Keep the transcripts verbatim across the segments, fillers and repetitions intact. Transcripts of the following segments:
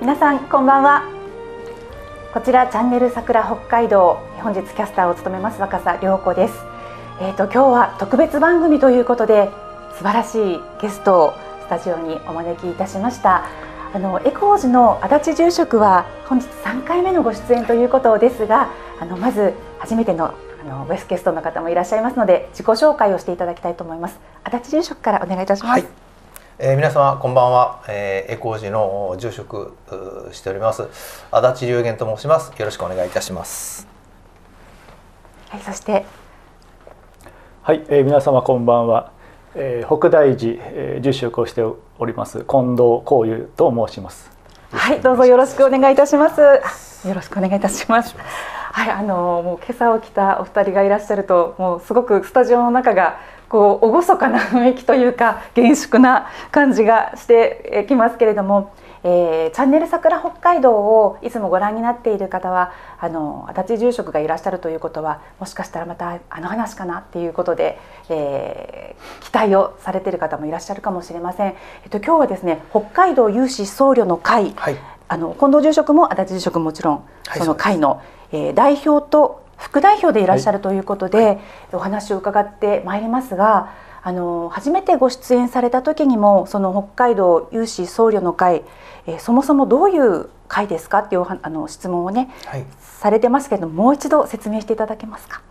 皆さんこんばんは。こちらチャンネル桜北海道、本日キャスターを務めます若狭涼子です。えーと今日は特別番組ということで素晴らしいゲストをスタジオにお招きいたしました。あのエコー寺の足立住職は本日さんかいめのご出演ということですが、あのまず初めてのあのウェスゲストの方もいらっしゃいますので自己紹介をしていただきたいと思います。足立住職からお願いいたします。 はい、えー、皆様こんばんは、えー、エコー寺の住職しております足立龍玄と申します。よろしくお願いいたします。 はい、そしてはい、えー、皆様こんばんは、えー、北大寺、えー、住職をしております近藤光雄と申します。 はい、どうぞよろしくお願いいたします。よろしくお願いいたします。はい、あのもう今朝起きたお二人がいらっしゃると、もうすごくスタジオの中がこう厳かな雰囲気というか厳粛な感じがしてきますけれども、えー、チャンネル桜北海道をいつもご覧になっている方は、あの足立住職がいらっしゃるということは、もしかしたらまたあの話かなっていうことで、えー、期待をされている方もいらっしゃるかもしれません。えっと今日はですね、北海道有志僧侶の会、はい、あの近藤住職も足立住職ももちろんその会の、はい、えー、代表と副代表でいらっしゃるということで、はい、お話を伺ってまいりますが、あの初めてご出演された時にもその北海道有志僧侶の会、えー、そもそもどういう会ですかっていうあの質問をね、はい、されてますけれども、もう一度説明していただけますか。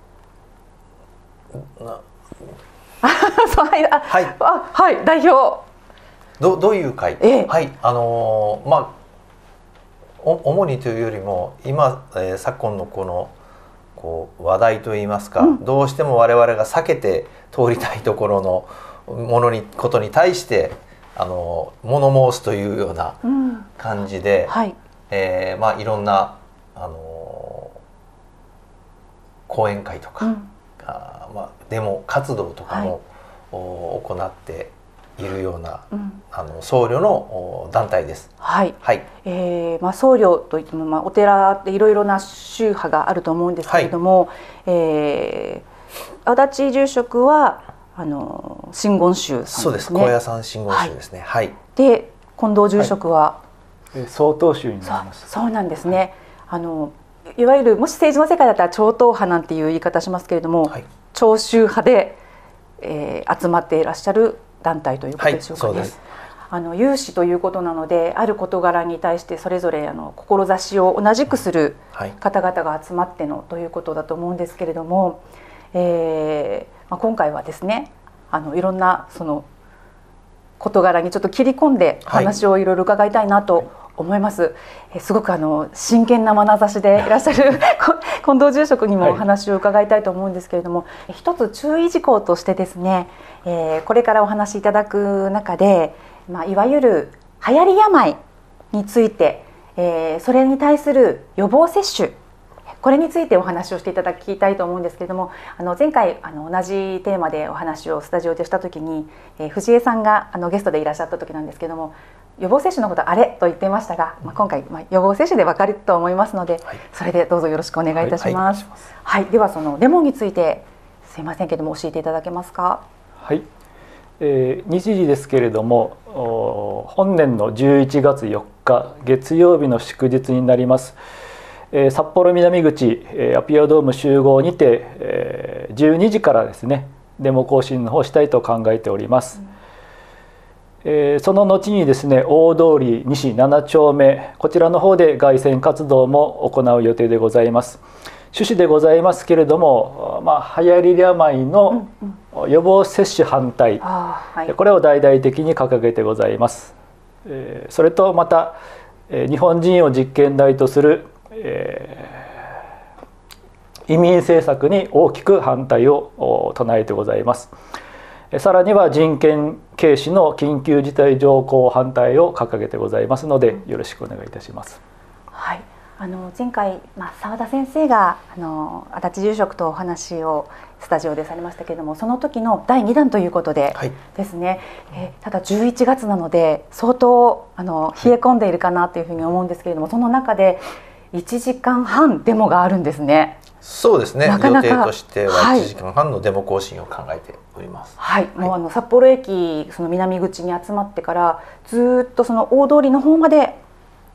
なはい、あ、はい、あ、はい、代表ど, どういう会、 ええ、 はい、あのー、まあ主にというよりも今、えー、昨今のこのこう話題といいますか、うん、どうしても我々が避けて通りたいところのものにことに対してあの物申すというような感じで、うん、はい、えー、まあいろんなあの講演会とか、うん、あまあデモ活動とかも、はい、行っているような、うん、あの僧侶の団体です。 はい、はい、えーまあ、僧侶といっても、まあ、お寺っていろいろな宗派があると思うんですけれども、はい、えー、足立住職はあの真言宗さんですね。 そうです、高野山真言宗ですね。はい。 で近藤住職は、 はい、曹洞宗になります。 そう、そうなんですね。はい、あのいわゆるもし政治の世界だったら超党派なんていう言い方しますけれども、はい、超宗派で、えー、集まっていらっしゃる団体ということでしょうかね。はい、そうです。あの有志ということなので、ある事柄に対してそれぞれあの志を同じくする方々が集まってのということだと思うんですけれども、えーまあ、今回はですね、あのいろんなその事柄にちょっと切り込んで話をいろいろ伺いたいなと思います。はい、えすごくあの真剣な眼差しでいらっしゃる近藤住職にもお話を伺いたいと思うんですけれども、はい、一つ注意事項としてですね、えー、これからお話しいただく中で、まあ、いわゆる流行り病について、えー、それに対する予防接種、これについてお話をしていただきたいと思うんですけれども、あの前回あの同じテーマでお話をスタジオでした時に、えー、藤江さんがあのゲストでいらっしゃった時なんですけれども、予防接種のことあれと言っていましたが、まあ、今回、まあ、予防接種で分かると思いますので、はい、それでどうぞよろしくお願いいたします。はいはいはい、ではそのデモについてすいませんけれども教えていただけますか。 はい、えー、日時ですけれども本年のじゅういちがつよっか月曜日の祝日になります。えー、札幌南口、えー、アピアドーム集合にて、えー、じゅうにじからですねデモ行進の方をしたいと考えております。うん、えー、その後にですね大通り西なな丁目こちらの方で凱旋活動も行う予定でございます。趣旨でございますけれども、まあ、流行り病の予防接種反対、うんうん、はい、これを大々的に掲げてございます。えー、それとまた、えー、日本人を実験台とする、えー、移民政策に大きく反対を唱えてございます。さらには人権軽視の緊急事態条項反対を掲げてございますので、よろしくお願いいたします。 はい、あの前回、まあ、澤田先生があの足立住職とお話をスタジオでされましたけれども、その時のだいにだんということでですね、はい、えただじゅういちがつなので相当あの冷え込んでいるかなというふうに思うんですけれども、その中でいちじかんはんデモがあるんですね。 そうですね、なかなか予定としてはいちじかんはんのデモ行進を考えております。 はい、はい、もうあの札幌駅その南口に集まってからずっとその大通りの方まで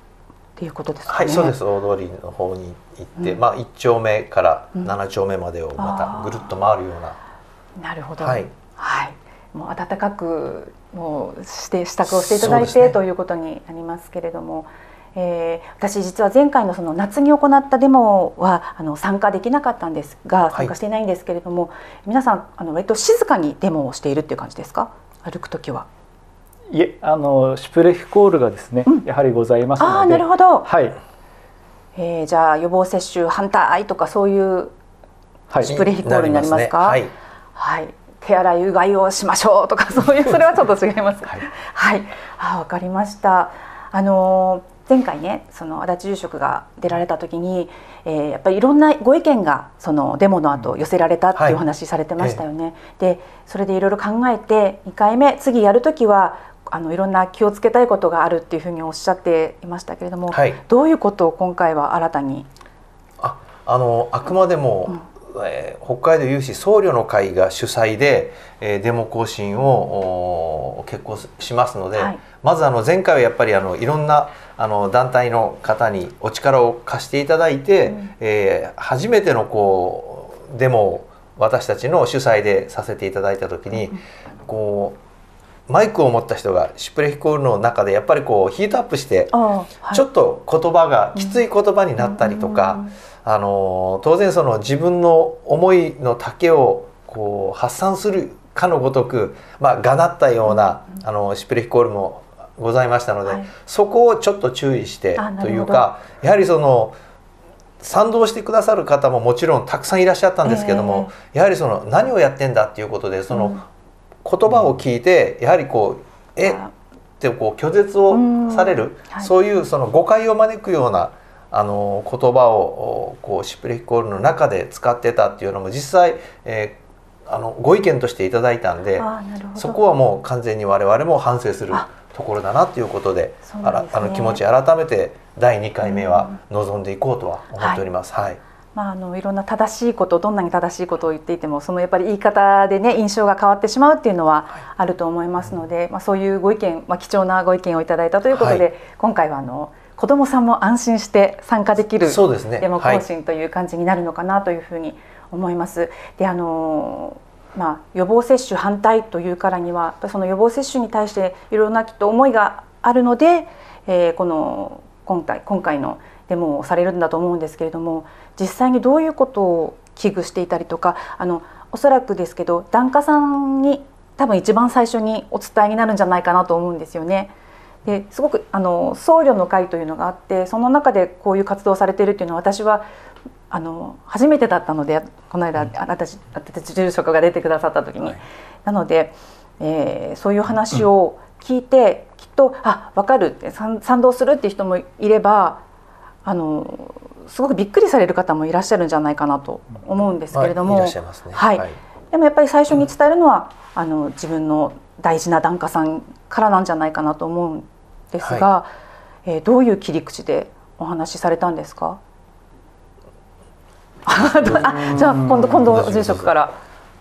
っていうことですかね。 はい、そうです。大通りの方に行って、うん、まあいっ丁目からなな丁目までをまたぐるっと回るような。 うん、なるほど。 はい。 はい。もう温かくもうして支度をしていただいて、ね、ということになりますけれども、えー、私実は前回のその夏に行ったデモはあの参加できなかったんですが、参加していないんですけれども、はい、皆さんあの割と静かにデモをしているっていう感じですか？歩くときは。 いえ、あのシュプレヒコールがですね、うん、やはりございますので。 ああ、なるほど。 はい。 えー、じゃあ予防接種反対とかそういうシュプレヒコールになりますか？はい。はい。手洗いうがいをしましょうとかそういうそれはちょっと違います。はい。はい。あ、わかりました。あの前回ね、その足立住職が出られた時に、えー、やっぱりいろんなご意見がそのデモの後寄せられたっていう話されてましたよね。はい、で、それでいろいろ考えてにかいめ次やる時はあのいろんな気をつけたいことがあるっていうふうにおっしゃっていましたけれども、はい、どういうことを今回は新たに？ あ、あのあくまでも、うんえー、北海道有志僧侶の会が主催で、えー、デモ行進を決行しますので、はい、まずあの前回はやっぱりあのいろんなあの団体の方にお力を貸していただいて、うん、えー、初めてのこうデモを私たちの主催でさせていただいた時に、うん、こうマイクを持った人がシュプレヒコールの中でやっぱりこうヒートアップして、はい、ちょっと言葉がきつい言葉になったりとか、うんうん、あの当然その自分の思いの丈をこう発散するかのごとく、まあ、がなったような、うん、あのシュプレヒコールもございましたので、はい、そこをちょっと注意してというか、やはりその賛同してくださる方ももちろんたくさんいらっしゃったんですけども、えー、やはりその何をやってんだっていうことでその言葉を聞いてやはりこうえってこう拒絶をされる、はい、そういうその誤解を招くようなあの言葉をこうシュプレヒコールの中で使ってたっていうのも実際、えー、あのご意見としていただいたんで、そこはもう完全に我々も反省するところだなということで、あら、あの気持ち改めてだいにかいめは臨んでいこうとは思っております。はい。はい、 まあ、あのいろんな正しいこと、どんなに正しいことを言っていてもそのやっぱり言い方でね印象が変わってしまうっていうのはあると思いますので、はい、まあ、そういうご意見、まあ、貴重なご意見をいただいたということで、はい、今回はあの子どもさんも安心して参加できるデモ行進という感じになるのかなというふうに思います。で、あのまあ、予防接種反対というからにはその予防接種に対していろんなきっと思いがあるので、えー、この今回今回のデモをされるんだと思うんですけれども、実際にどういうことを危惧していたりとか、あのおそらくですけど檀家さんに多分一番最初にお伝えになるんじゃないかなと思うんですよね。ですごくあの僧侶の会というのがあって、その中でこういう活動をされているというのは私はあの初めてだったので、この間、うん、私私住職が出てくださった時に、はい、なので、えー、そういう話を聞いて、うん、きっとあ分かるって賛同するっていう人もいれば、あのすごくびっくりされる方もいらっしゃるんじゃないかなと思うんですけれども、はい、いらっしゃいますね。はいはい、でもやっぱり最初に伝えるのは、うん、あの自分の大事な檀家さんからなんじゃないかなと思うんですが、はい、えー、どういう切り口でお話しされたんですか？あ、じゃあ今度今度住職から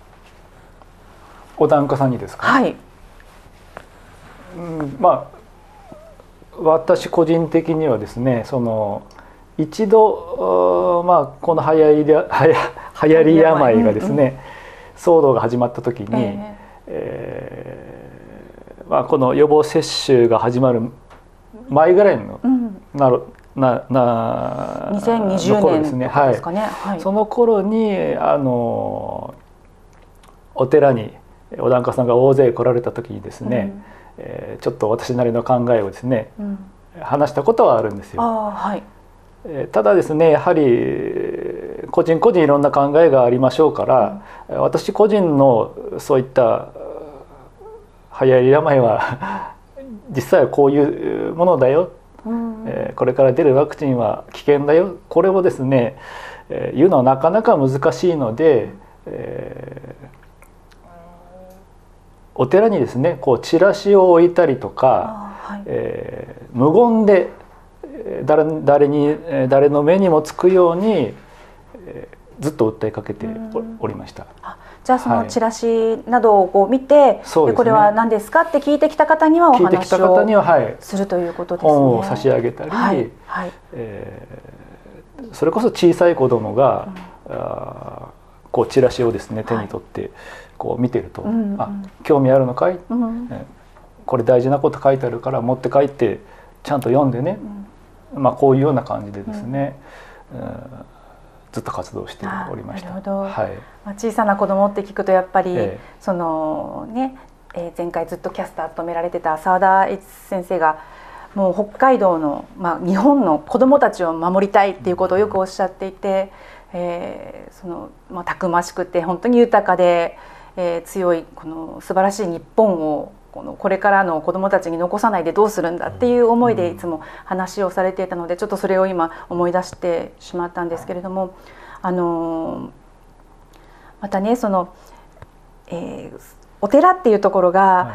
お檀家さんにですか？ はい。 うん、まあ私個人的にはですね、その一度、まあ、この流行り流行り病がですね、うんうん、騒動が始まった時に、えーえーまあ、この予防接種が始まる前ぐらいの、うん、なるななにせんにじゅうねんですね。はい、はい、 その頃にあのお寺にお檀家さんが大勢来られた時にですね、うん、えー、ちょっと私なりの考えをですね、うん、話したことはあるんですよ。 あ、はい、 ただですね、やはり個人個人いろんな考えがありましょうから、うん、私個人のそういった流行り病は実際はこういうものだよ、うん、えー、これから出るワクチンは危険だよ、これをですね、えー、言うのはなかなか難しいので、えー、お寺にですねこうチラシを置いたりとか、はい、えー、無言で誰, 誰に誰の目にもつくようにずっと訴えかけておりました。 あ、 じゃあそのチラシなどをこう見て、はい、でこれは何ですかって聞いてきた方にはお話をするということですね。 本を差し上げたり、はいはい、えー、それこそ小さい子供が、うん、あこうチラシをですね手に取ってこう見てると、はい、あ興味あるのかい、うん、えこれ大事なこと書いてあるから持って帰ってちゃんと読んでね、うん、まあこういうような感じでですね、うんうん、ずっと活動しておりました。 なるほど、はい、まあ、小さな子供って聞くとやっぱり、ええ、そのね、えー、前回ずっとキャスター務められてた澤田一先生がもう北海道の、まあ、日本の子供たちを守りたいっていうことをよくおっしゃっていて、えー、そのまあ、たくましくて本当に豊かで、えー、強いこの素晴らしい日本をこのこれからの子どもたちに残さないでどうするんだっていう思いでいつも話をされていたので、ちょっとそれを今思い出してしまったんですけれども、あのまたねその、えー、お寺っていうところが、はい、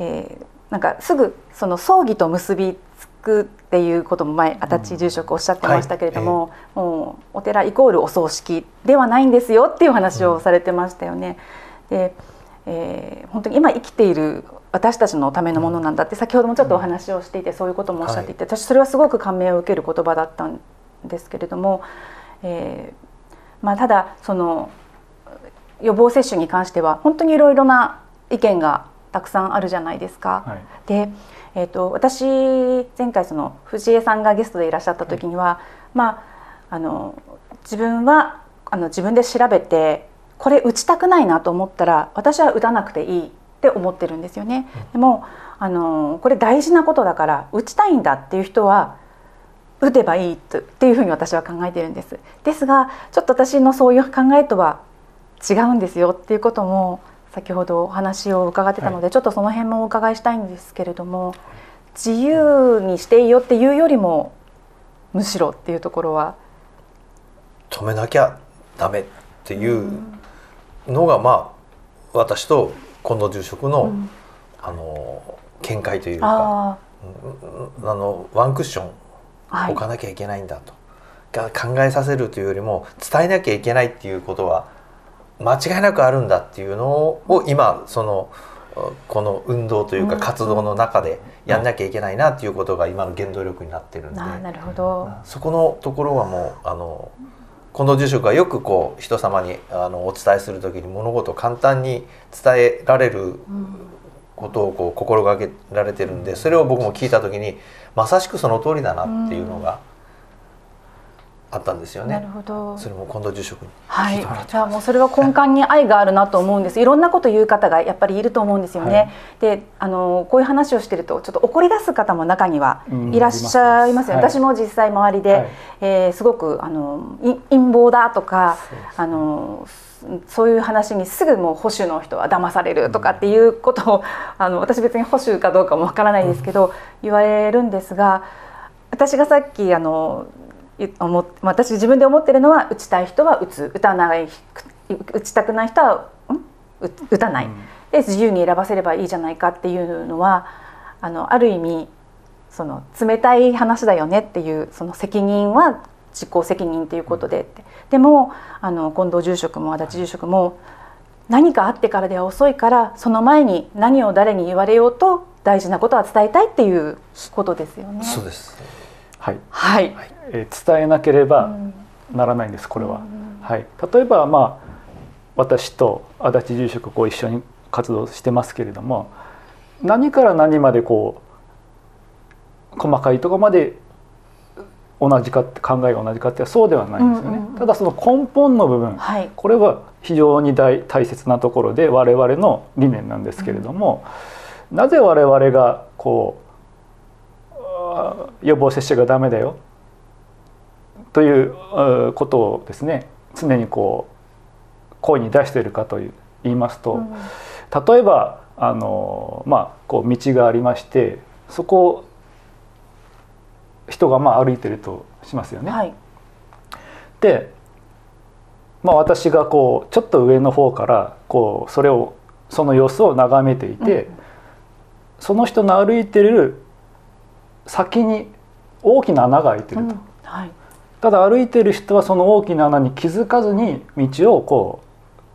えー、なんかすぐその葬儀と結びつくっていうことも前足立住職おっしゃってましたけれども、はい、えー、もうお寺イコールお葬式ではないんですよっていう話をされてましたよね。で、えー、本当に今生きている私たちのためのものなんだって先ほどもちょっとお話をしていてそういうこともおっしゃっていて、私それはすごく感銘を受ける言葉だったんですけれども、えーまあ、ただその予防接種に関しては本当にいろいろな意見がたくさんあるじゃないですか。はい、で、えー、と私前回その藤江さんがゲストでいらっしゃった時には、はい、まあ、あの自分はあの自分で調べてこれ打ちたくないなと思ったら私は打たなくていいって思ってるんですよね。でもあのこれ大事なことだから打ちたいんだっていう人は打てばいいっていうふうに私は考えてるんです。ですがちょっと私のそういう考えとは違うんですよっていうことも先ほどお話を伺ってたので、はい、ちょっとその辺もお伺いしたいんですけれども、自由にしていいよっていうよりもむしろっていうところは止めなきゃダメっていうのが、まあ私と近藤住職の、うん、あの見解というか、ああのワンクッション置かなきゃいけないんだと、はい、考えさせるというよりも伝えなきゃいけないっていうことは間違いなくあるんだっていうのを今そのこの運動というか活動の中でやんなきゃいけないなっていうことが今の原動力になってるんで、 うん、なるほど、 そこのところはもうあの近藤住職がよくこう人様にあのお伝えする時に物事を簡単に伝えられることをこう心がけられてるんで、それを僕も聞いた時にまさしくその通りだなっていうのがあったんですよね。 なるほど。 それも近藤住職に聞いてもらってます。はい、じゃあもうそれは根幹に愛があるなと思うんです。いろんなこと言う方がやっぱりいると思うんですよね。はい、で、あのこういう話をしてるとちょっと怒り出す方も中にはいらっしゃいますよね。うん、私も実際周りで、はい、えー、すごくあの陰謀だとか、あのそういう話にすぐもう保守の人は騙されるとかっていうことを、あの私別に保守かどうかもわからないですけど、うん、言われるんですが、私がさっきあの私自分で思ってるのは打ちたい人は打つ、打たない打ちたくない人は打たない、で自由に選ばせればいいじゃないかっていうのは あのある意味その冷たい話だよねっていう、その責任は自己責任ということで、でもあの近藤住職も足立住職も何かあってからでは遅いから、その前に何を誰に言われようと大事なことは伝えたいっていうことですよね。 そうです。 はい、はい、えー、伝えなければならないんです、これは。はい、例えば、まあ、私と足立住職こう一緒に活動してますけれども、何から何までこう細かいところまで同じかって考えが同じかってそうではないんですよね。ただその根本の部分、はい、これは非常に 大, 大切なところで我々の理念なんですけれども、うん、なぜ我々がこう予防接種がダメだよということをですね常にこう声に出しているかと言いますと、うん、例えばあの、まあ、こう道がありまして、そこを人がまあ歩いてるとしますよね。はい、で、まあ、私がこうちょっと上の方からこうそれをその様子を眺めていて、うん、その人の歩いてる先に大きな穴が開いてると、うん、はい、ただ歩いてる人はその大きな穴に気づかずに道をこう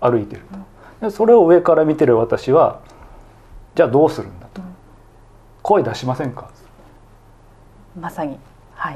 歩いてると。でそれを上から見てる私はじゃあどうするんだと、うん、声出しませんか。 まさに、はい、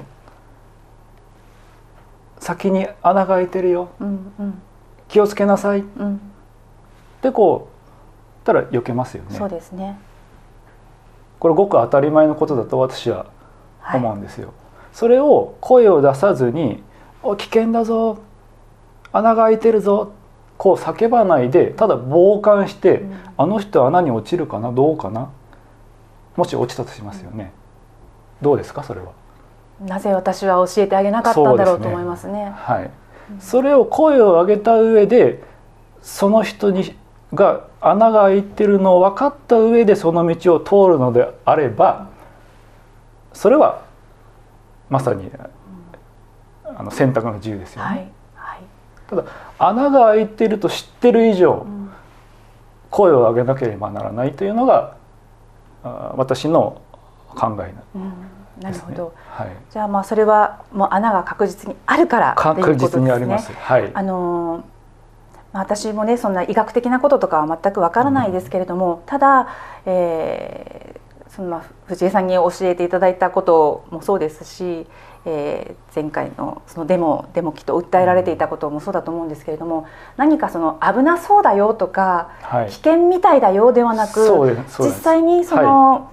先に穴が開いてるよ、うんうん、気をつけなさい、うん、でこうたら避けますよね。 そうですね。 これごく当たり前のことだと私は思うんですよ、はい、それを声を出さずに「お危険だぞ、穴が開いてるぞ」こう叫ばないでただ傍観して、うん、あの人穴に落ちるかなどうかな、もし落ちたとしますよね、うん、どうですかそれは。 なぜ私は教えてあげなかったんだろうと思いますね。 はい、うん、それを声を上げた上でその人にが穴が開いてるのを分かった上でその道を通るのであれば、それはまさにあの選択の自由ですよね。はいはい、ただ穴が開いていると知ってる以上、うん、声を上げなければならないというのが私の考えなんですね。 なるほど。はい、じゃあまあそれはもう穴が確実にあるからということですね。 確実にあります。はい。 あの私もねそんな医学的なこととかは全くわからないですけれども、うん、ただ、えー、そのまあ藤江さんに教えていただいたこともそうですし、えー、前回のそのデモデモきっと訴えられていたこともそうだと思うんですけれども、何かその危なそうだよとか、はい、危険みたいだよではなく、実際にその、はい、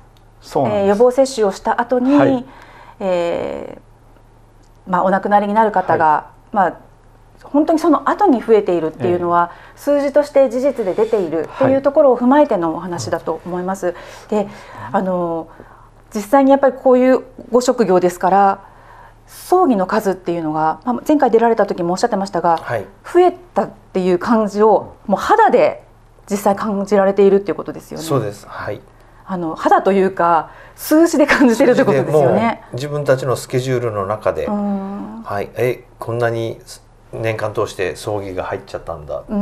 えー、予防接種をした後に、はい、えーまあ、お亡くなりになる方が、はい、まあ本当にその後に増えているっていうのは、えー、数字として事実で出ているっていうところを踏まえてのお話だと思います。はい、で、あの実際にやっぱりこういうご職業ですから、葬儀の数っていうのが、まあ、前回出られた時もおっしゃってましたが、はい、増えたっていう感じをもう肌で実際感じられているっていうことですよね。 そうです。はい。 あの肌というか数字で感じているということですよね。 自分たちのスケジュールの中で、はい、えこんなに年間通して葬儀が入っちゃったんだ、うんうん、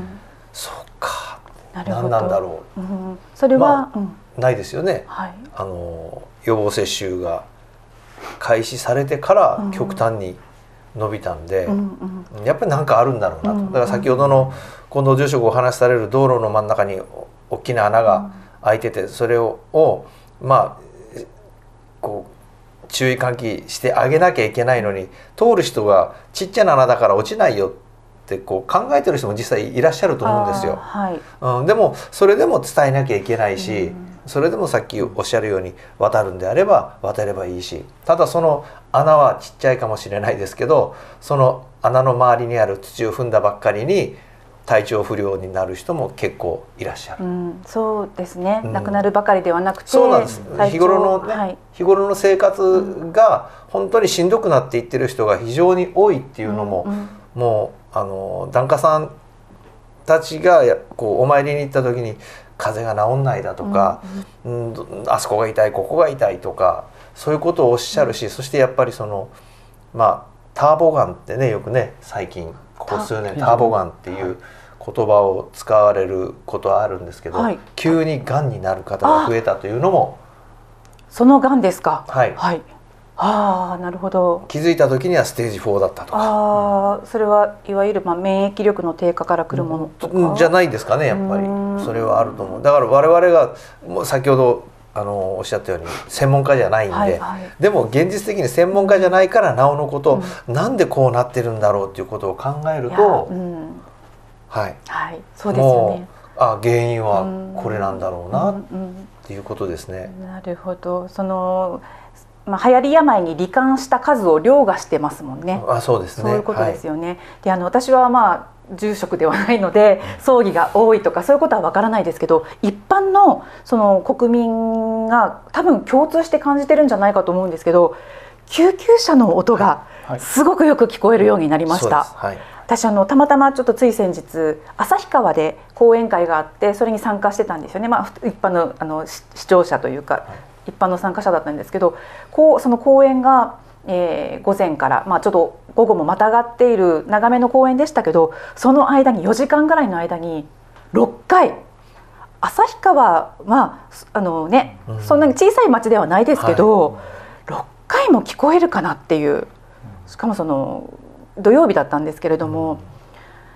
そうか、何なんだろう、うん、 それは、 まあうん、ないですよね、はい、あの予防接種が開始されてから極端に伸びたんで、うんうん、やっぱり何かあるんだろうなと、うんうん、だから先ほどの近藤住職お話しされる道路の真ん中に大きな穴が開いてて、それををまあこう注意喚起してあげなきゃいけないのに、通る人がちっちゃな穴だから落ちないよってこう考えてる人も実際いらっしゃると思うんですよ。はい、うん、でもそれでも伝えなきゃいけないし、うん、それでもさっきおっしゃるように渡るんであれば渡ればいいし、ただその穴はちっちゃいかもしれないですけど、その穴の周りにある土を踏んだばっかりに体調不良になる人も結構いらっしゃる、うん、 そうですね、うん、亡くなるばかりではなくて、 そうなんです。日頃のね、はい、日頃の生活が本当にしんどくなっていってる人が非常に多いっていうのも、うんうん、もうあの檀家さんたちがこうお参りに行った時に風邪が治んないだとか、うんうん、あそこが痛いここが痛いとかそういうことをおっしゃるし、うん、そしてやっぱりそのまあターボガンってね、よくね最近ここ数年ターボガンっていう言葉を使われることはあるんですけど、はい、急にがんになる方が増えたというのも、 そのがんですか。 はい、はい、 ああ、なるほど。 気づいた時にはステージフォーだったとか、 ああ、それはいわゆるまあ免疫力の低下からくるものとか、 うん、じゃないですかね。やっぱりそれはあると思う。だから我々がもう先ほどあのおっしゃったように専門家じゃないんで、はいはい、でも現実的に専門家じゃないからなおのこと、うん、なんでこうなってるんだろうっていうことを考えると、うん、はい、はい、そうですよね。あ、原因はこれなんだろうなっていうことですね。 うんうん、なるほど。そのまあ、流行り病に罹患した数を凌駕してますもんね。 あ、そうですね。 そういうことですよね。はい、で、あの私はまあ住職ではないので葬儀が多いとかそういうことはわからないですけど、一般のその国民が多分共通して感じてるんじゃないかと思うんですけど、救急車の音がすごくよく聞こえるようになりました。はいはい、私あのたまたまちょっとつい先日旭川で講演会があってそれに参加してたんですよね。まあ、一般の、あの視聴者というか、はい、一般の参加者だったんですけど、こうその講演が、えー、午前から、まあ、ちょっと午後もまたがっている長めの講演でしたけど、その間によじかんぐらいの間にろっかい、旭川はあの、ね、うん、そんなに小さい町ではないですけど、はい、ろっかいも聞こえるかなっていう、しかもその土曜日だったんですけれども、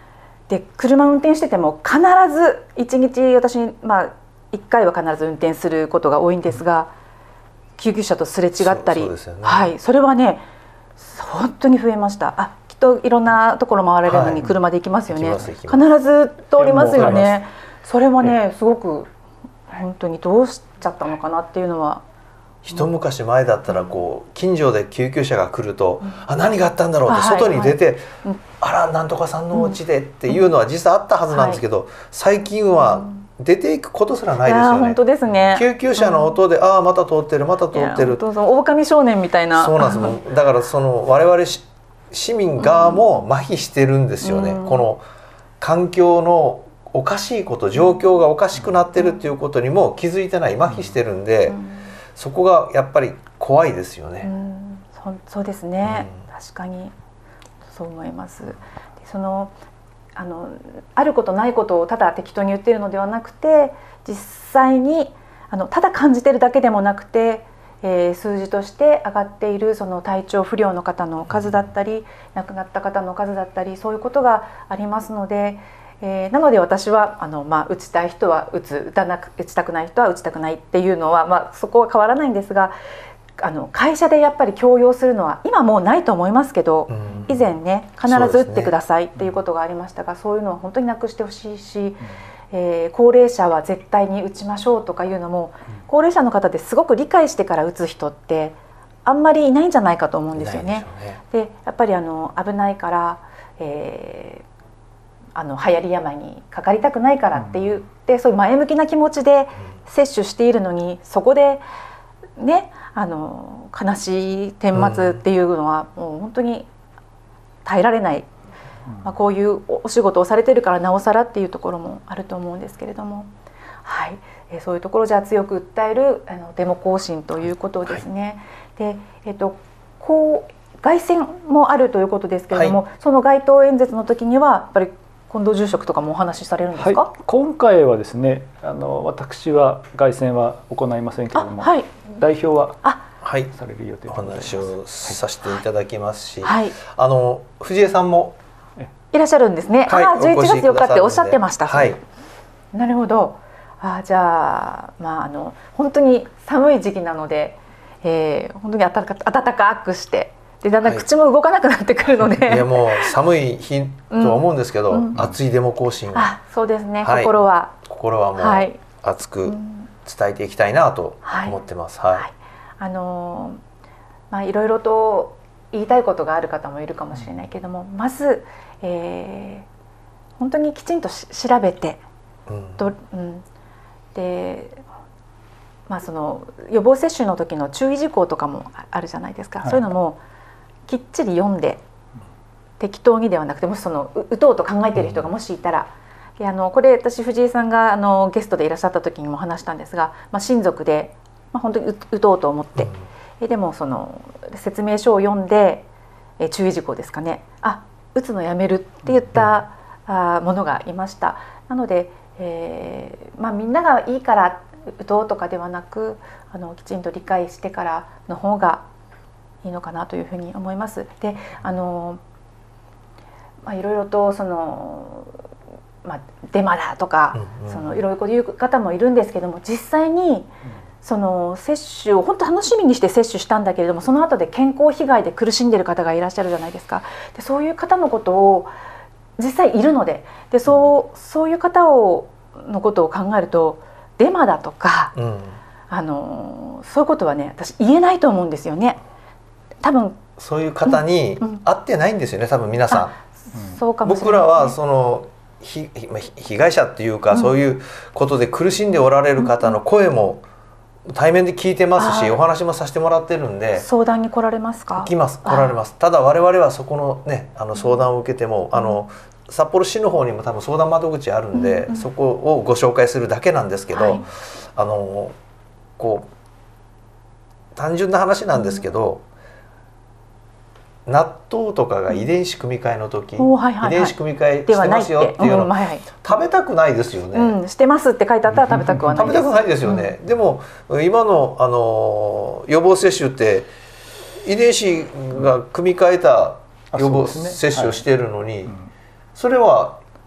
で車運転してても必ずいちにち私、まあ、いっかいは必ず運転することが多いんですが、救急車とすれ違ったり、 そ, そ, ね、はい、それはね本当に増えました。あ、きっといろんなところ回られるのに車で行きますよね、はい、必ず通りますよね。それはねすごく本当にどうしちゃったのかなっていうのは。 一昔前だったらこう近所で救急車が来ると、うん、あ何があったんだろうって外に出て、はいはい、あらなんとかさんのお家でっていうのは実際あったはずなんですけど、うん、最近は出ていくことすらないですよね。 本当ですね。 救急車の音で、うん、ああまた通ってるまた通ってる。 狼少年みたいな。 そうなんですもん。だからその我々市民側も麻痺してるんですよね、うん、この環境のおかしいこと状況がおかしくなってるっていうことにも気づいてない、麻痺してるんで、うん、そこがやっぱり怖いですよね。うん、 そ, そうですね、うん、確かにそう思います。でそのあのあることないことをただ適当に言っているのではなくて、実際にあのただ感じてるだけでもなくて、えー、数字として上がっているその体調不良の方の数だったり亡くなった方の数だったり、そういうことがありますので、えー、なので私はあの、まあ、打ちたい人は打つ、打たなく打ちたくない人は打ちたくないっていうのは、まあ、そこは変わらないんですが、あの会社でやっぱり強要するのは今もうないと思いますけど、以前ね必ず打ってくださいっていうことがありましたが、そういうのは本当になくしてほしいし、えー、高齢者は絶対に打ちましょうとかいうのも、高齢者の方ですごく理解してから打つ人ってあんまりいないんじゃないかと思うんですよね。でやっぱりあの危ないから、えー、あの流行り病にかかりたくないからって言って、うん、そういう前向きな気持ちで接種しているのに、そこでねあの悲しい顛末っていうのはもう本当に耐えられない、うんまあ、こういうお仕事をされてるからなおさらっていうところもあると思うんですけれども、はい、えー、そういうところじゃ強く訴えるあのデモ行進ということですね。はい、で、えーと、こう凱旋もあるということですけれども、はい、その街頭演説の時にはやっぱり近藤住職とかもお話しされるんですか？ はい、今回はですね、あの私は凱旋は行いませんけれども、はい、代表ははいされる予定でお話をさせていただきますし、 はい、 あの藤江さんもいらっしゃるんですね。はい、あじゅういちがつよっかっておっしゃってました。 はい、 なるほど。あじゃあ、まあ、あの本当に寒い時期なので、えー、本当に暖か、暖かくしてでだんだん口も動かなくなってくるので、 はい、いやもう寒い日とは思うんですけど、うんうん、熱いデモ行進はあそうですね、はい、心は心はもう熱く伝えていきたいなと思ってます。はい、はいはい、あのまあいろいろと言いたいことがある方もいるかもしれないけども、まず、えー、本当にきちんと調べて、うんとうん、で、まあ、その予防接種の時の注意事項とかもあるじゃないですか、はい、そういうのもきっちり読んで、適当にではなくて、もしその打とうと考えている人がもしいたら、であのこれ私藤井さんがあのゲストでいらっしゃった時にも話したんですが、まあ、親族で、まあ、本当に打とうと思って、うん、でもその説明書を読んで、え注意事項ですかね、あ打つのやめるって言った、うん、あものがいました。なので、えーまあ、みんながいいから打とうとかではなく、あのきちんと理解してからの方がいいのかなというふうに思います。であの、まあ、いろいろとその、まあ、デマだとか、うんうん、そのいろいろ言う方もいるんですけども、実際に、うんその接種を本当楽しみにして接種したんだけれども、その後で健康被害で苦しんでいる方がいらっしゃるじゃないですか。でそういう方のことを実際いるので、でそう、そういう方をのことを考えるとデマだとか、うん、あのそういうことはね私言えないと思うんですよね。多分そういう方に会ってないんですよね、多分皆さん。そうかもしれないですね。 僕らはその被害者っていうか、うん、そういうことで苦しんでおられる方の声も、うん対面で聞いてますし、お話もさせてもらってるんで。 相談に来られますか？ 来ます、来られます。ただ我々はそこのね、あの相談を受けても、うん、あの札幌市の方にも多分相談窓口あるんで、うんうん、そこをご紹介するだけなんですけど、はい、あのこう単純な話なんですけど、うん、納豆とかが遺伝子組み換えの時、うんはいはいはい、遺伝子組み換えしてますよっていうの、うんはいはい、食べたくないですよね、 うん、してますって書いてあったら食べたくはないです。 食べたくないですよね、うん、でも今の、あの予防接種って遺伝子が組み換えた予防接種をしているのに、それは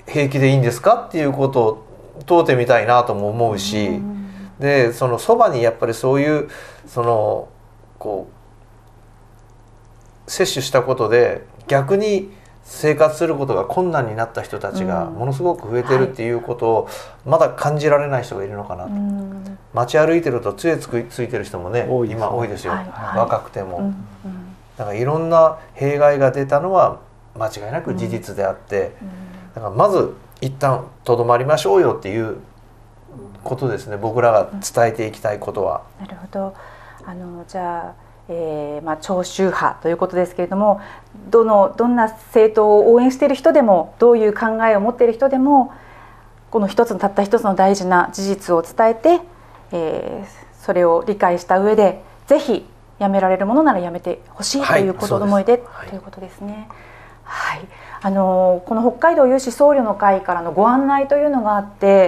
平気でいいんですかっていうことを問うてみたいなとも思うし、うん、でそのそばにやっぱりそういうそのこう摂取したことで逆に生活することが困難になった人たちがものすごく増えてるっていうことをまだ感じられない人がいるのかなと、うん、街歩いてると杖つくついてる人もね今多いですよ、はいはい、若くても、うんうん、だからいろんな弊害が出たのは間違いなく事実であって、うん、だからまず一旦とどまりましょうよっていうことですね、僕らが伝えていきたいことは。 なるほど。あのじゃあえーまあ、長州派ということですけれども、どのどんな政党を応援している人でも、どういう考えを持っている人でも、この一つのたった一つの大事な事実を伝えて、えー、それを理解した上で、ぜひやめられるものならやめてほしいということの思いで、はい、ということですね。はい、あのこの北海道有志僧侶の会からのご案内というのがあって、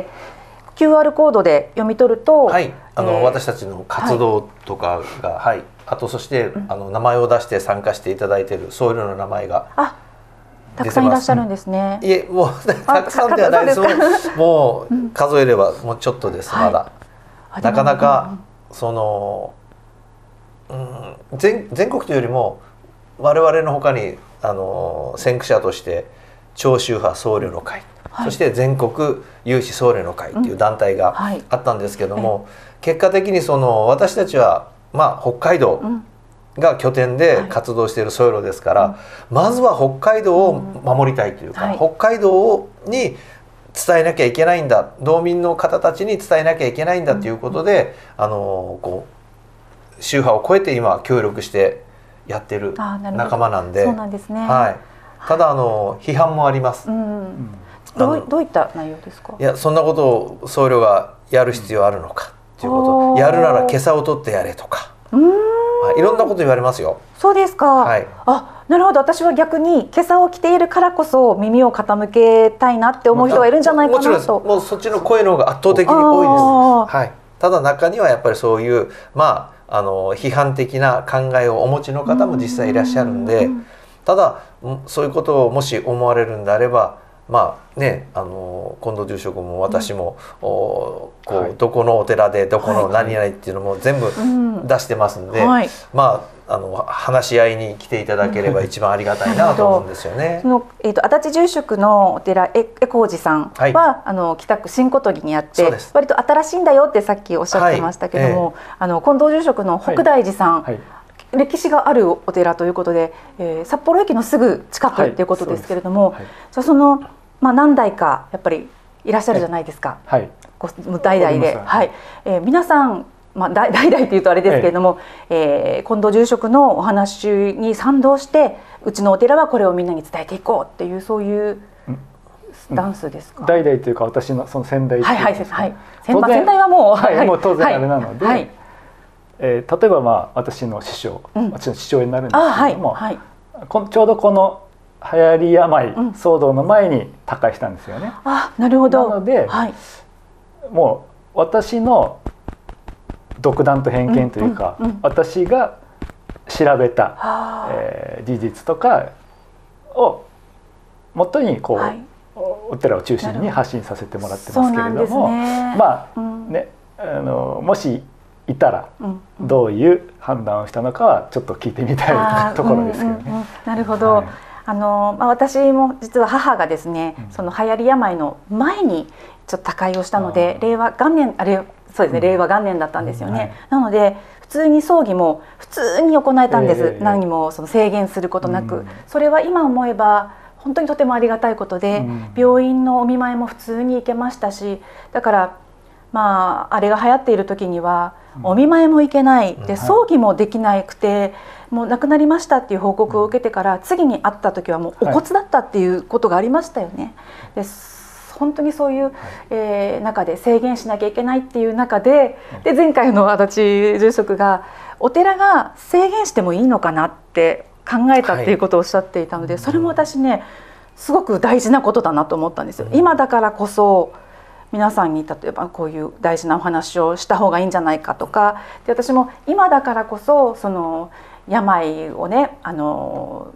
キューアール コードで読み取ると、 はい、あの、えー、私たちの活動とかが、はい、はい、あとそして、うん、あの名前を出して参加していただいている僧侶の名前があたくさんいらっしゃるんですね。 いえ、もうたくさんではないです。もう数えればもうちょっとです、まだ、はい、なかなか、うん、その、うん、全, 全国というよりも我々のほかにあの先駆者として長州派僧侶の会、はい、そして全国有志僧侶の会っていう団体があったんですけども、うんはい、結果的にその私たちは、まあ、北海道が拠点で活動している僧侶ですから、うん、まずは北海道を守りたいというか、うんはい、北海道に伝えなきゃいけないんだ、道民の方たちに伝えなきゃいけないんだということで、うん、あのこう宗派を超えて今協力してやってる仲間なんで、 そうなんですね。 はい、ただあの批判もあります。うんどう、どういった内容ですか。 いや、そんなことを僧侶がやる必要あるのかっていうこと、やるなら袈裟を取ってやれとか、うーん、はい、いろんなこと言われますよ。 そうですか。はい、あ、なるほど。私は逆に袈裟を着ているからこそ耳を傾けたいなって思う人がいるんじゃないかなと。もちろんです。もうそっちの声の方が圧倒的に多いです。はい。ただ中にはやっぱりそういうまああの批判的な考えをお持ちの方も実際いらっしゃるんで、ただそういうことをもし思われるんであれば。まあね、あの近藤住職も私も、うん、こう、はい、どこのお寺でどこの何々っていうのも全部出してますんで、はい、まああの話し合いに来ていただければ一番ありがたいなと思うんですよね。 その、えーと、足立住職のお寺えエコー寺さんは、はい、あの北区新小鳥にあって割と新しいんだよってさっきおっしゃってましたけども、はいえー、あの近藤住職の北大寺さん、はいはい、歴史があるお寺ということで、えー、札幌駅のすぐ近くということですけれども、はい、そ, はい、その、まあ、何代かやっぱりいらっしゃるじゃないですか、はい、代々で、はい、えー、皆さん、まあ、代々っていうとあれですけれども、えー、近藤住職のお話に賛同してうちのお寺はこれをみんなに伝えていこうっていうそういうスタンスですか。 うん、代々というか私のその先代っていうんですか、はいはいはい、 先, 先代はもう、 はいはい、もう当然あれなので、はいはい、えー、例えばまあ私の師匠、うん、私の父親になるんですけれども、はいはい、こちょうどこの流行り病騒動の前に他界したんですよね。 うん、あ、なるほど。 なので、はい、もう私の独断と偏見というか、うんうんうん、私が調べた、えー、事実とかをもとにこう、はい、お寺を中心に発信させてもらってますけれども、ね、まあ、うん、ね、あのもしいたらどういう判断をしたのかはちょっと聞いてみたいところですけどね。うんうんうん、 なるほど。はい、あのまあ、私も実は母がですね、うん、その流行り病の前にちょっと他界をしたので、令和元年あれそうですね、うん、令和元年だったんですよね。はい、なので普通に葬儀も普通に行えたんです。えー、何もその制限することなく、うん、それは今思えば本当にとてもありがたいことで、うん、病院のお見舞いも普通に行けましたし、だからまああれが流行っている時にはお見舞いも行けないで葬儀もできなくて、もう亡くなりましたっていう報告を受けてから次に会った時はもうお骨だったっていうことがありましたよね。で本当にそういう、えー、中で制限しなきゃいけないっていう中で、で前回の足立住職がお寺が制限してもいいのかなって考えたっていうことをおっしゃっていたので、それも私ねすごく大事なことだなと思ったんですよ。今だからこそ皆さんに例えばこういう大事なお話をした方がいいんじゃないかとか、で私も今だからこそその病をねあの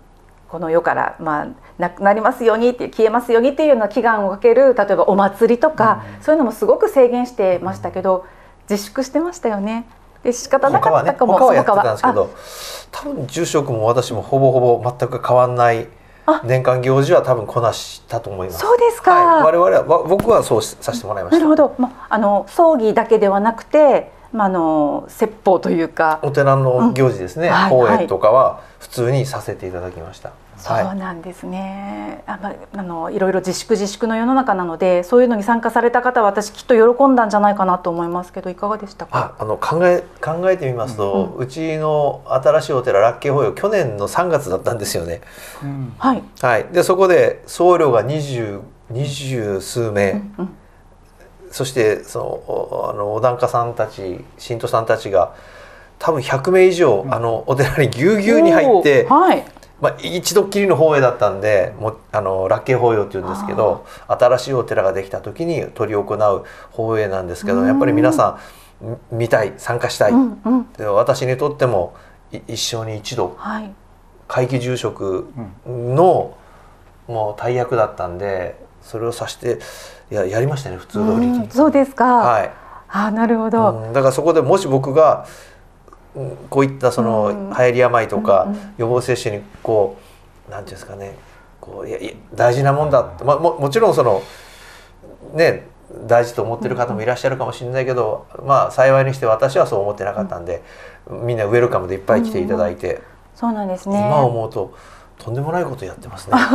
この世から、まあ、なくなりますようにって消えますようにっていうような祈願をかける例えばお祭りとか、うん、そういうのもすごく制限してましたけど自粛してましたよね。で仕方なかったかも。 他はね、他はやってたんですけど、多分住職も私もほぼほぼ全く変わんない年間行事は多分こなしたと思います。 そうですか。 はい、我々は僕はそうさせてもらいました。 なるほど。まあ、あの葬儀だけではなくて、まあ、あの説法というかお寺の行事ですね、うん、はい、法会とかは普通にさせていただきました。 そうなんですね。あ、まあ、あのいろいろ自粛自粛の世の中なのでそういうのに参加された方は私きっと喜んだんじゃないかなと思いますけどいかがでしたか。 ああの考え考えてみますと、うん、うちの新しいお寺ラッキー法要去年のさんがつだったんですよね。 うん、はい、 はい、でそこで僧侶が二十二十数名、うんうん、そしてそのあのお檀家さんたち信徒さんたちが多分ひゃくめい以上、うん、あのお寺にぎゅうぎゅうに入って、はい、まあ、一度っきりの法会だったんでもあのラッキー法要っていうんですけど新しいお寺ができた時に執り行う法会なんですけどやっぱり皆さん見たい参加したい、うんうん、で私にとっても一生に一度、はい、皆既住職の、うん、もう大役だったんでそれをさしてや, やりましたね普通通りに、 うん、そうですか、 はい、 あ、なるほど、 うん、だからそこでもし僕がこういったその流行り病とか予防接種にこうなんていうんですかねこういやいや大事なもんだ、まあ、も, もちろんそのね大事と思ってる方もいらっしゃるかもしれないけど、まあ幸いにして私はそう思ってなかったんでみんなウェルカムでいっぱい来ていただいて、うん、 そうなんですね。 今思うととんでもないことやってますね。 ま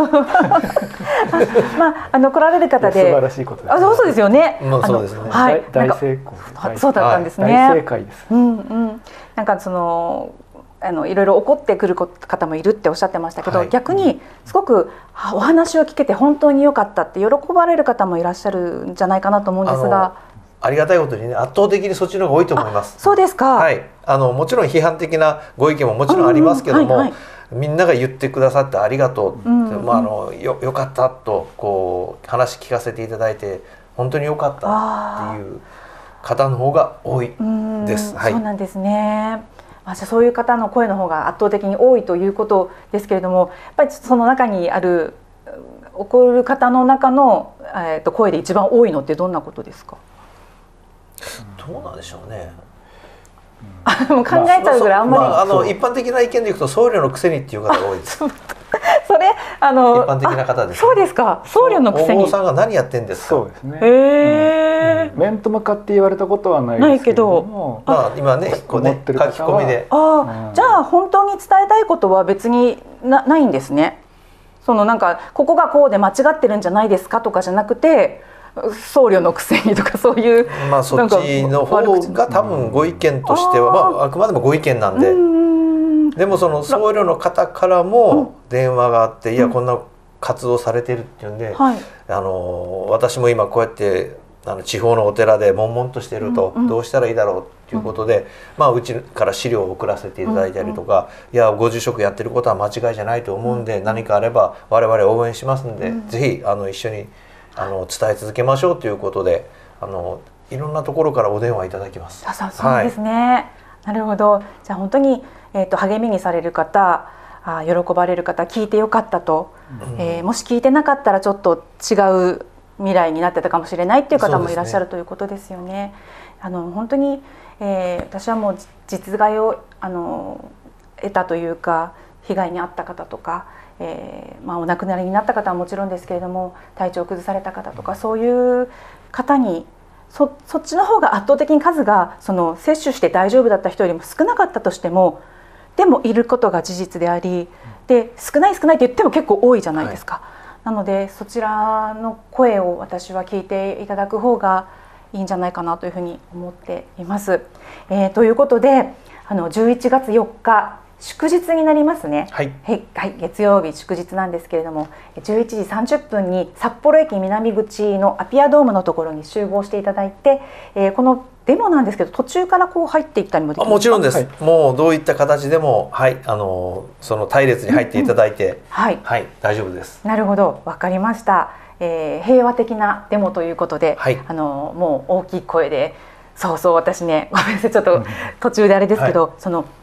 ああの来られる方で素晴らしいことです、ね。 あ、そうですよね。 まあそうですね。 はい、大成功。 そうだったんですね。 大正解です。 うんうん。なんかそのあのいろいろ怒ってくる方もいるっておっしゃってましたけど、はい、逆にすごくお話を聞けて本当に良かったって喜ばれる方もいらっしゃるんじゃないかなと思うんですが。 ありがたいことにね圧倒的にそっちの方が多いと思います。 そうですか。 はい。あのもちろん批判的なご意見ももちろんありますけども。うんうんはいはい、みんなが言ってくださってありがとう、うんうん、まあ、あの よ, よかったとこう話聞かせていただいて本当によかったっていう方の方が多いです。 はい、そうなんですね。あ、じゃあそういう方の声の方が圧倒的に多いということですけれどもやっぱりその中にある怒る方の中の、えー、と声で一番多いのってどんなことですか。 どうなんでしょうね。 もう考えちゃうぐらいあんまり、まあ、 あの一般的な意見でいくと僧侶のくせにっていう方が多いです。 それあの一般的な方です、ね。 そうですか。僧侶のくせに。 お坊さんが何やってんですか。 そうですね。 へえ、 うん。面と向かって言われたことはないですけども、 まあ今ねこうね書き込みで。 あ、うん、じゃあ本当に伝えたいことは別に な, ないんですね。そのなんかここがこうで間違ってるんじゃないですかとかじゃなくて。僧侶のくせにとかそういうまあそっちの方が多分ご意見としては、まあ、あくまでもご意見なんで、うんでもその僧侶の方からも電話があって、うん、いやこんな活動されてるっていうんで、はい、あの私も今こうやってあの地方のお寺で悶々としてると、うんうん、どうしたらいいだろうっていうことで、うんまあ、うちから資料を送らせていただいたりとか、うんうん、いやご住職やってることは間違いじゃないと思うんで、うん、何かあれば我々応援しますんで、うん、ぜひあの一緒にあの伝え続けましょうということであのいろんなところからお電話いただきます。 あ、そう、そうですね、はい、なるほど。じゃあ本当に、えーと、励みにされる方あ喜ばれる方聞いてよかったと、うんえー、もし聞いてなかったらちょっと違う未来になってたかもしれないっていう方もいらっしゃるということですよね。あの本当に、えー、私はもう実害をあの得たというか被害に遭った方とかえーまあ、お亡くなりになった方はもちろんですけれども体調を崩された方とかそういう方に そ, そっちの方が圧倒的に数がその接種して大丈夫だった人よりも少なかったとしてもでもいることが事実でありで少ない少ないって言っても結構多いじゃないですか、はい、なのでそちらの声を私は聞いていただく方がいいんじゃないかなというふうに思っています。えー、ということであのじゅういちがつよっか祝日になりますね、 はいはい、月曜日祝日なんですけれどもじゅういちじさんじゅっぷんに札幌駅南口のアピアドームのところに集合していただいて、えー、このデモなんですけど途中からこう入っていったりもできますか。 もちろんです、はい、もうどういった形でも、はい、あのその隊列に入っていただいて、うんうんはいはい、大丈夫です。 なるほど、わかりました、えー、平和的なデモということで、はい、あのもう大きい声でそうそう私ねごめんなさいちょっと途中であれですけど、はい、その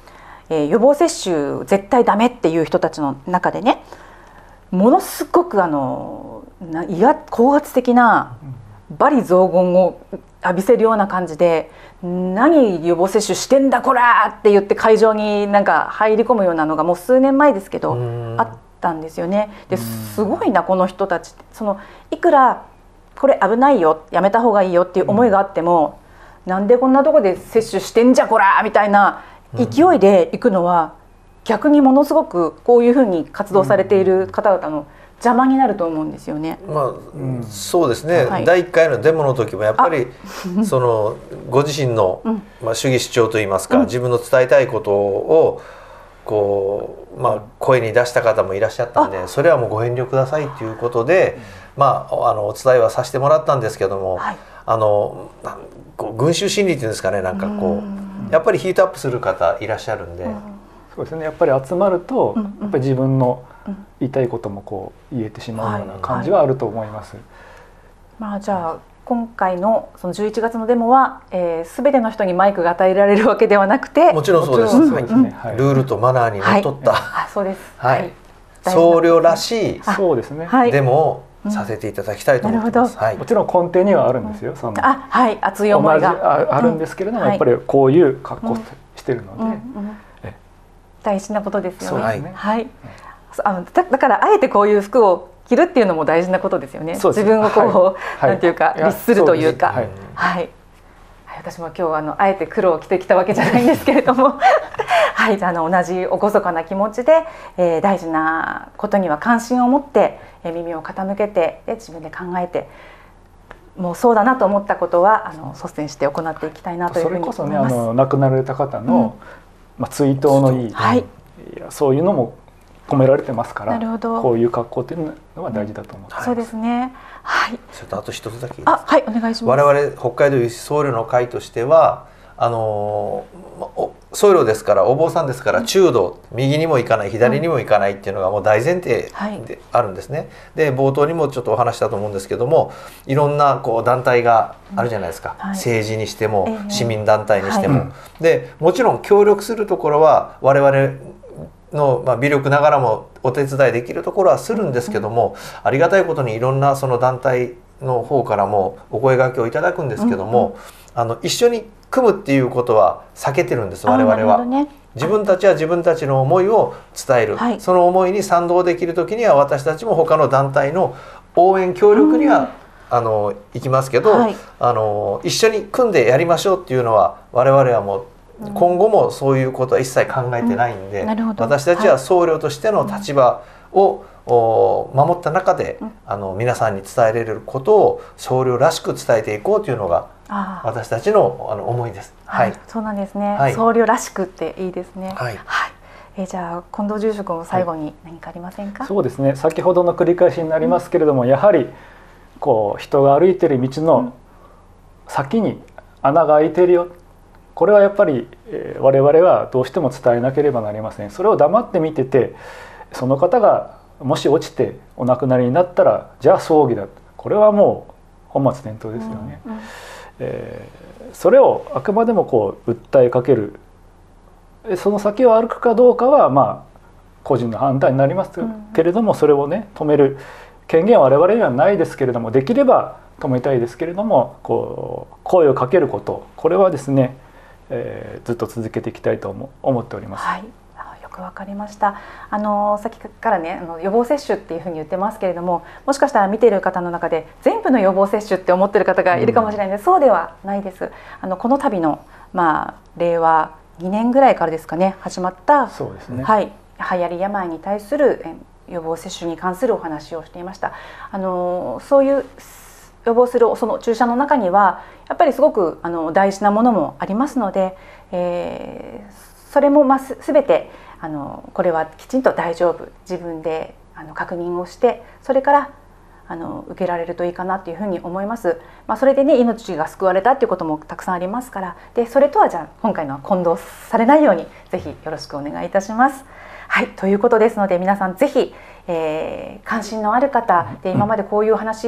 えー、予防接種絶対ダメっていう人たちの中でね、ものすごくあのいや高圧的な罵詈雑言を浴びせるような感じで、何予防接種してんだこらって言って会場になんか入り込むようなのがもう数年前ですけどあったんですよね。ですごいなこの人たち、そのいくらこれ危ないよやめた方がいいよっていう思いがあっても、うん、なんでこんなとこで接種してんじゃこらみたいな勢いで行くのは、逆にものすごくこういうふうに活動されている方々の邪魔になると思うんですよね。 まあ、うん、そうですね、はい、だいいっかいのデモの時もやっぱりそのご自身の、うん、まあ、主義主張といいますか、うん、自分の伝えたいことをこう、まあ、声に出した方もいらっしゃったんで、それはもうご遠慮くださいということで、まあ、あのお伝えはさせてもらったんですけども、はい、あのこう群衆心理っていうんですかね、なんかこうやっぱりヒートアップする方いらっしゃるんで、 そうですね、やっぱり集まると、うんうん、やっぱり自分の言いたいこともこう言えてしまうような感じはあると思います。 はいはい、まあ、じゃあ今回のそのじゅういちがつのデモは、えー、全ての人にマイクが与えられるわけではなくて、 もちろんそうです、うん、はい、ルールとマナーにのっとった、 はい、あ、そうです、 はい、僧侶らしいそうですね、 デモをさせていただきたいと思ってます。はい、 もちろん根底にはあるんですよ。そのあ、はい、熱い思いがあ、あるんですけれども、うん、やっぱりこういう格好してるので、うんうんうん、 大事なことですよね。はい、はい、あの だ, だからあえてこういう服を着るっていうのも大事なことですよね。自分をこう、はい、なんていうか、律するというか、はい、はい、私も今日あのあえて黒を着てきたわけじゃないんですけれどもはい、あの同じ厳かな気持ちで、えー、大事なことには関心を持って、えー、耳を傾けて、で自分で考えて、もうそうだなと思ったことはあの率先して行っていきたいなというふうに思います。 それこそね、あの亡くなられた方の、うん、まあ、追悼の意、はい、いやそういうのも込められてますから、なるほど、こういう格好というのは大事だと思ってます。 そうですね。はい。 ちょっとあと一つだけいいですか。 あ、はい、お願いします。 我々北海道有志僧侶の会としては、あの僧侶ですから、お坊さんですから中道、うん、右にも行かない左にも行かないっていうのがもう大前提であるんですね。はい、で冒頭にもちょっとお話したと思うんですけども、いろんなこう団体があるじゃないですか。うん、はい、政治にしても、えー、市民団体にしても、はい、でもちろん協力するところは我々の、まあ、微力ながらもお手伝いできるところはするんですけども、うん、ありがたいことにいろんなその団体の方からもお声掛けをいただくんですけども、うんうん、あの一緒に組むっていうことは避けてるんです、我々は。ね、自分たちは自分たちの思いを伝える、はい、その思いに賛同できる時には私たちも他の団体の応援協力には、うん、あの行きますけど、はい、あの一緒に組んでやりましょうっていうのは我々はもう今後もそういうことは一切考えてないんで、うん、私たちは僧侶としての立場を、はい、守った中で、うん、あの皆さんに伝えられることを僧侶らしく伝えていこうというのが私たちのあの思いです。 はい、はい、そうなんですね。はい、僧侶らしくっていいですね。はい。はい、えー、じゃあ近藤住職も最後に何かありませんか。はい、そうですね。先ほどの繰り返しになりますけれども、うん、やはりこう人が歩いている道の先に穴が開いているよ。これはやっぱり、えー、我々はどうしても伝えなければなりません。それを黙って見てて、その方がもし落ちてお亡くなりになったら、じゃあ葬儀だ。これはもう本末転倒ですよね。うんうん、えー、それをあくまでもこう訴えかける。その先を歩くかどうかはまあ個人の判断になりますけれども、それをね止める権限は我々にはないですけれども、できれば止めたいですけれども、こう声をかけること、これはですね、えー、ずっと続けていきたいと思、思っております。はい、よくわかりました。あのさっきからね、あの予防接種っていうふうに言ってますけれども、もしかしたら見ている方の中で全部の予防接種って思っている方がいるかもしれないので、うん、そうではないです。あのこの度の、まあ、令和にねんぐらいからですかね、始まった、そうですね、はい、流行り病に対する予防接種に関するお話をしていました。あのそういう予防するその注射の中にはやっぱりすごくあの大事なものもありますので、えー、それもまあす全てあのこれはきちんと大丈夫、自分であの確認をして、それからあの受けられるといいかなというふうに思います。まあ、それでね命が救われたということもたくさんありますから、でそれとはじゃあ今回のは混同されないようにぜひよろしくお願いいたします。はい、ということですので皆さんぜひ、えー、関心のある方で今までこういうお話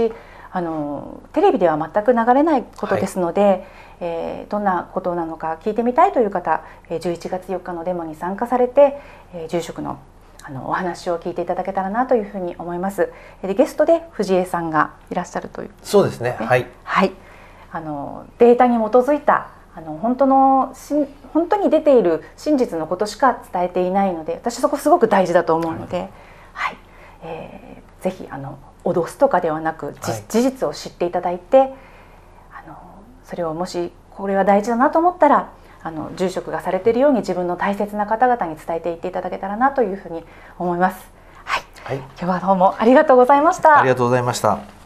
あのテレビでは全く流れないことですので、はい、えー、どんなことなのか聞いてみたいという方、じゅういちがつよっかのデモに参加されて、えー、住職のあのお話を聞いていただけたらなというふうに思います。でゲストで藤江さんがいらっしゃるという、ね、 そうですね、はい、 はい、あのデータに基づいたあの本当のし本当に出ている真実のことしか伝えていないので、私そこすごく大事だと思うので、はいはい、えー、ぜひあの脅すとかではなく、はい、事実を知っていただいて、あのそれをもしこれは大事だなと思ったら、あの住職がされているように自分の大切な方々に伝えていっていただけたらなというふうに思います。はい、はい、今日はどうもありがとうございました。 ありがとうございました。